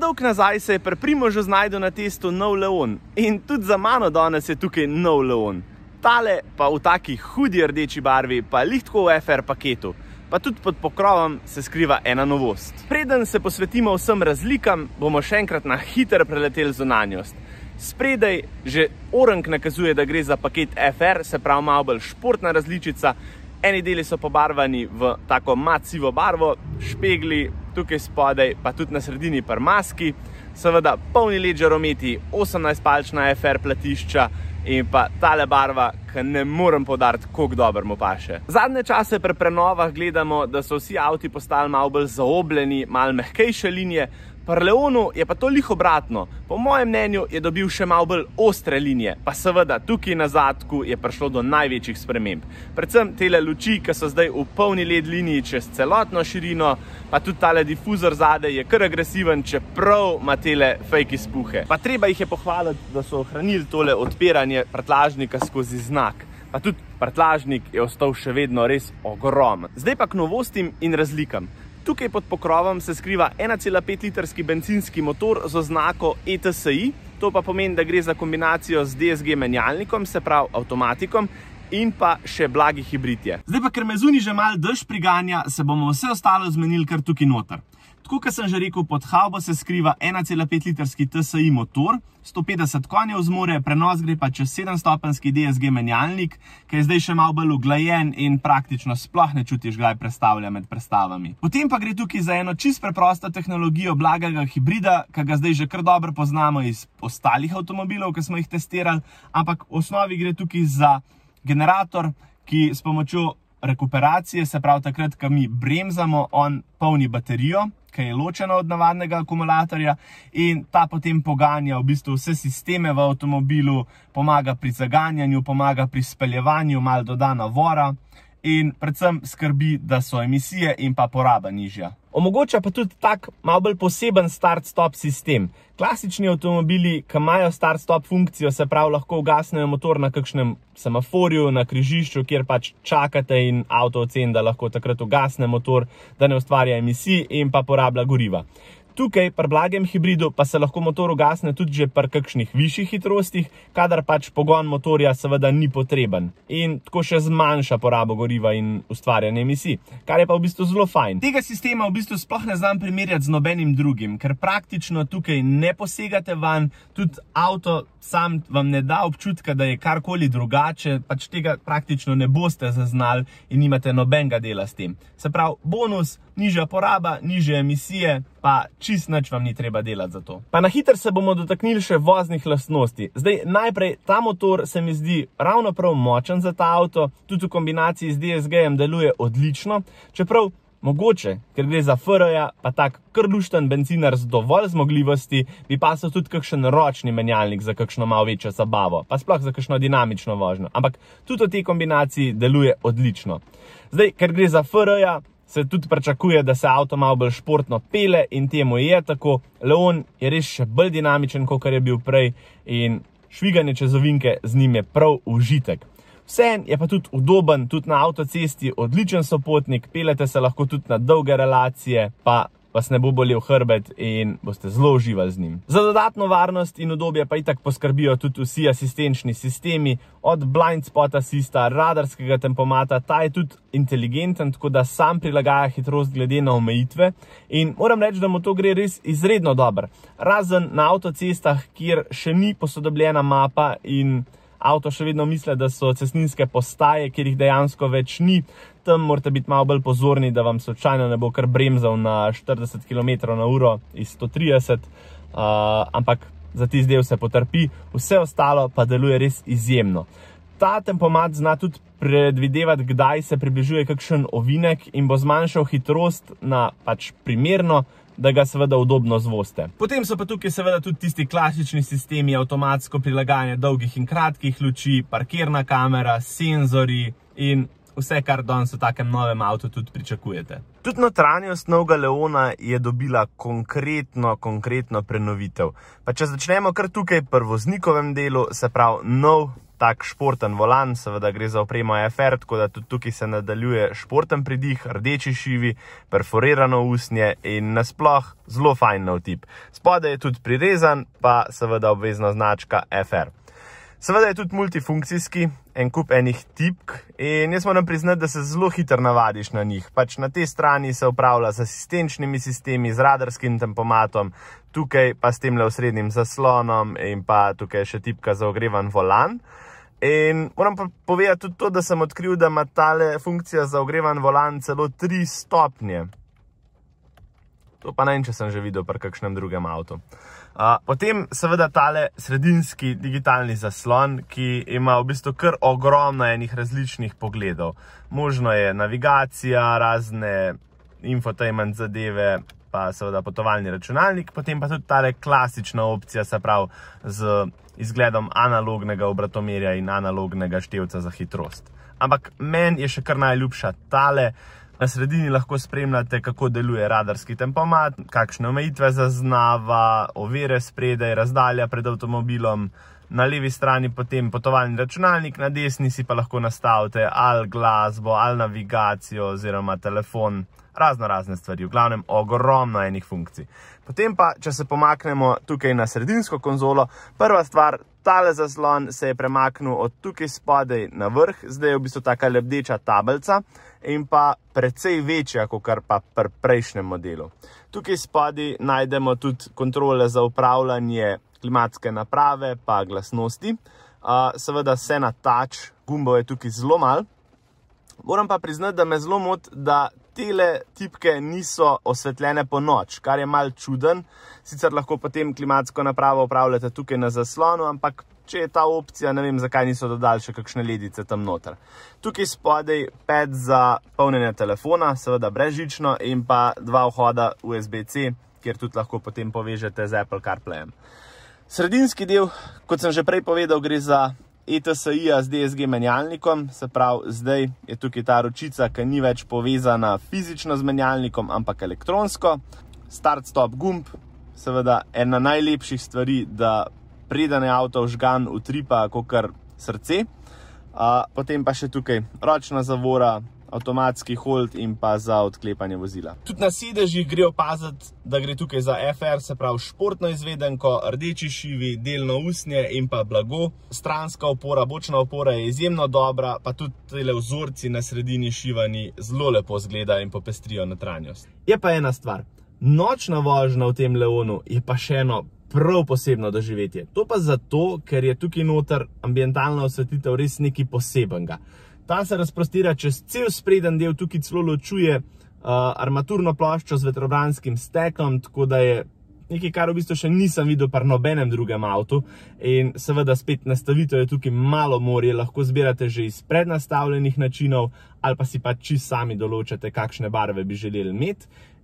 Dolgo nazaj se je pri Primožu znajdel na testu nov leon in tudi za mano danes je tukaj nov leon. Tale pa v taki hudi rdeči barvi, pa lihtko v FR paketu. Pa tudi pod pokrovom se skriva ena novost. Preden se posvetimo vsem razlikam, bomo še enkrat na hitro preleteli zunanjost. Spredaj že orank nakazuje, da gre za paket FR, se pravi malo bolj športna različica. Eni deli so pobarvani v tako mat sivo barvo, špegli, tukaj spodaj, pa tudi na sredini par maski. Seveda polni led žarometi, 18-palčna FR platišča in pa tale barva, ki ne morem poudariti, koliko dobro mu paše. Zadnje čase pri prenovah gledamo, da so vsi avti postali malo bolj zaobljeni, malo mehkejše linije. Pri Leonu je pa to lih obratno. Po mojem mnenju je dobil še malo bolj ostre linije, pa seveda tukaj na zadku je prišlo do največjih sprememb. Predvsem tele luči, ki so zdaj v polni led liniji čez celotno širino, pa tudi tale difuzor zadaj je kar agresiven, čeprav ima tele fake izpuhe. Pa treba jih je pohvaliti, da so ohranili tole odpiranje prtljažnika skozi znak. Pa tudi prtljažnik je ostal še vedno res ogromen. Zdaj pa k novostim in razlikam. Tukaj pod pokrovom se skriva 1,5 litrski bencinski motor z oznako ETSI, to pa pomeni, da gre za kombinacijo z DSG menjalnikom, se pravi avtomatikom, in pa še blagi hibrid je. Zdaj pa, ker me zunaj že malo dež priganja, se bomo vse ostalo zmenili kar tukaj noter. Tako, kot sem že rekel, pod havbo se skriva 1,5 litrski TSI motor, 150 konjev zmore, prenos gre pa čez 7-stopenjski DSG menjalnik, ki je zdaj še malo bolj uglajen in praktično sploh ne čutiš, kdaj prestavlja med prestavami. Potem pa gre tukaj za eno čisto preprosto tehnologijo blagega hibrida, ki ga zdaj že kar dobro poznamo iz ostalih avtomobilov, ki smo jih testirali, ampak v osnovi gre tukaj za generator, ki s pomočjo rekuperacije, se pravi takrat, ko mi bremzamo, on polni baterijo, ki je ločena od navadnega akumulatorja in ta potem poganja v bistvu vse sisteme v avtomobilu, pomaga pri zaganjanju, pomaga pri speljevanju, malo doda navora in predvsem skrbi, da so emisije in pa poraba nižja. Omogoča pa tudi tak malo bolj poseben start-stop sistem. Klasični avtomobili, ki imajo start-stop funkcijo, se pravi lahko ugasnejo motor na kakšnem semaforju, na križišču, kjer pač čakate in avto oceni, da lahko takrat ugasne motor, da ne ustvarja emisij in pa porablja goriva. Tukaj pri blagem hibridu pa se lahko motor ugasne tudi že pri kakšnih višjih hitrostih, kadar pač pogon motorja seveda ni potreben in tako še zmanjša porabo goriva in ustvarjanje emisij, kar je pa v bistvu zelo fajn. Tega sistema v bistvu sploh ne znam primerjati z nobenim drugim, ker praktično tukaj ne posegate van, tudi avto sam vam ne da občutka, da je karkoli drugače, pač tega praktično ne boste zaznali in nimate nobenega dela s tem. Se pravi, bonus, nižja poraba, nižje emisije, pa čist nič vam ni treba delati za to. Pa na hitro se bomo dotaknili še voznih lastnosti. Zdaj, najprej, ta motor se mi zdi ravno prav močen za ta avto, tudi v kombinaciji z DSG-jem deluje odlično, čeprav mogoče, ker gre za FR-ja, pa tak kar lušten bencinar z dovolj zmogljivosti, bi pasal tudi kakšen ročni menjalnik za kakšno malo večjo zabavo, pa sploh za kakšno dinamično vožnjo. Ampak tudi v tej kombinaciji deluje odlično. Zdaj, ker gre za FR-ja, se tudi pričakuje, da se avto malo bolj športno pele in temu je tako. Leon je res še bolj dinamičen, kot je bil prej in šviganje čez ovinke z njim je prav užitek. Vseeno je pa tudi udoben, tudi na avtocesti odličen sopotnik, peljete se lahko tudi na dolge relacije, pa vas ne bo bolel hrbet in boste zelo uživali z njim. Za dodatno varnost in udobje pa itak poskrbijo tudi vsi asistenčni sistemi, od blind spot assista, radarskega tempomata, ta je tudi inteligenten, tako da sam prilagaja hitrost glede na omejitve in moram reči, da mu to gre res izredno dobro. Razen na avtocestah, kjer še ni posodobljena mapa in avto še vedno misle, da so cestninske postaje, kjer jih dejansko več ni. Tam morate biti malo bolj pozorni, da vam slučajno ne bo kar bremzal na 40 km/h iz 130, ampak za tisti del se potrpi, vse ostalo pa deluje res izjemno. Ta tempomat zna tudi predvidevati, kdaj se približuje kakšen ovinek in bo zmanjšal hitrost na pač primerno, da ga seveda udobno zvoste. Potem so pa tukaj seveda tudi tisti klasični sistemi, avtomatsko prilagajanje dolgih in kratkih luči, parkirna kamera, senzori in vse, kar danes v takem novem avtu tudi pričakujete. Tudi notranjost novega Leona je dobila konkretno prenovitev. Pa če začnemo kar tukaj pri voznikovem delu, se pravi nov tak športen volan, seveda gre za opremo FR, tako da tudi tukaj se nadaljuje športen pridih, rdeči šivi, perforirano usnje in nasploh zelo fajn navtip. Spodaj je tudi prirezan, pa seveda obvezna značka FR. Seveda je tudi multifunkcijski, en kup enih tipk in jaz moram priznati, da se zelo hitro navadiš na njih. Pač na tej strani se upravlja z asistenčnimi sistemi, z radarskim tempomatom, tukaj pa s temle osrednjim zaslonom in pa tukaj še tipka za ogrevan volan. In moram pa povedati tudi to, da sem odkril, da ima tale funkcija za ogrevan volan celo 3 stopnje. To pa ne vem, če sem že videl pri kakšnem drugem avtu. Potem seveda tale sredinski digitalni zaslon, ki ima v bistvu kar ogromno enih različnih pogledov. Možno je navigacija, razne infotainment zadeve, pa seveda potovalni računalnik, potem pa tudi tale klasična opcija, se pravi z izgledom analognega obratomerja in analognega števca za hitrost. Ampak meni je še kar najljubša tale. Na sredini lahko spremljate, kako deluje radarski tempomat, kakšne omejitve zaznava, ovire spredaj, razdalja pred avtomobilom, na levi strani potem potovalni računalnik, na desni si pa lahko nastavite ali glasbo, ali navigacijo oziroma telefon, razne stvari, v glavnem ogromno enih funkcij. Potem pa, če se pomaknemo tukaj na sredinsko konzolo, prva stvar, tale zaslon se je premaknil od tukaj spodaj na vrh, zdaj je v bistvu taka lebdeča tabelca in pa precej večja, kot pa pri prejšnjem modelu. Tukaj spodaj najdemo tudi kontrole za upravljanje klimatske naprave pa glasnosti. Seveda vse na touch, gumbov je tukaj zelo malo. Moram pa priznati, da me zelo moti, da tele tipke niso osvetljene po noč, kar je malo čuden. Sicer lahko potem klimatsko napravo upravljate tukaj na zaslonu, ampak če je ta opcija, ne vem, zakaj niso dodali še kakšne ledice tam noter. Tukaj spodaj pad za polnjenje telefona, seveda brezžično, in pa 2 vhoda USB-C, kjer tudi lahko potem povežete z Apple CarPlayem. Sredinski del, kot sem že prej povedal, gre za ETSI-ja z DSG menjalnikom, se pravi, zdaj je tukaj ta ročica, ki ni več povezana fizično z menjalnikom, ampak elektronsko. Start-stop gumb, seveda ena najlepših stvari, da preden je avto vžgan, utripa kakor srce. Potem pa še tukaj ročna zavora, avtomatski hold in pa za odklepanje vozila. Tudi na sedežih gre opaziti, da gre tukaj za FR, se pravi športno izvedenko, rdeči šivi, delno usnje in pa blago. Stranska opora, bočna opora je izjemno dobra, pa tudi tele vzorci na sredini šivani zelo lepo izgledajo in popestrijo notranjost. Je pa ena stvar, nočna vožnja v tem leonu je pa še eno prav posebno doživetje. To pa zato, ker je tukaj noter ambientalna osvetlitev res nekaj posebenega. Ta se razprostira čez cel spreden del, tukaj celo ločuje armaturno ploščo z vetrobranskim steklom, tako da je nekaj, kar v bistvu še nisem videl pri nobenem drugem avtu. In seveda spet nastavitev je tukaj malo morje, lahko zbirate že iz prednastavljenih načinov ali pa si pa čisto sami določate, kakšne barve bi želeli imeti.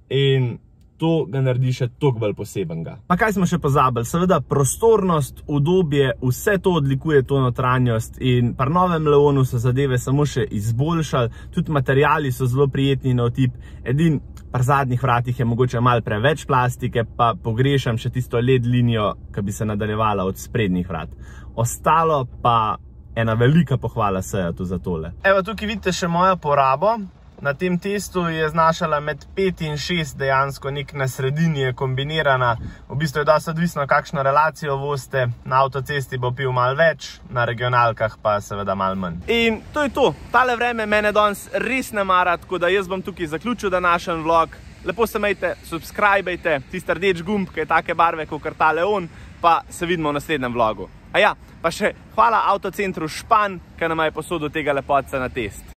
In to ga naredi še toliko bolj posebenega. Pa kaj smo še pozabili? Seveda prostornost, udobje, vse to odlikuje to notranjost in pri novem leonu so zadeve samo še izboljšali, tudi materiali so zelo prijetni na otip. Edin pri zadnjih vratih je mogoče malo preveč plastike, pa pogrešam še tisto LED linijo, ki bi se nadaljevala od sprednjih vrat. Ostalo pa ena velika pohvala Seatu za tole. Evo, tukaj vidite še mojo porabo. Na tem testu je znašala med 5 in 6 dejansko, nek na sredini je kombinirana. V bistvu je dosti odvisno, kakšno relacijo vozite. Na avtocesti bo pil malo več, na regionalkah pa seveda malo manj. In to je to. Tale vreme mene danes res ne mara, tako da jaz bom tukaj zaključil današnji vlog. Lepo se imejte, subscribejte, tisti rdeč gumb, ki je take barve kot ta leon, pa se vidimo v naslednjem vlogu. Pa še hvala Avtocentru Špan, ki nam je posodil tega lepotca na test.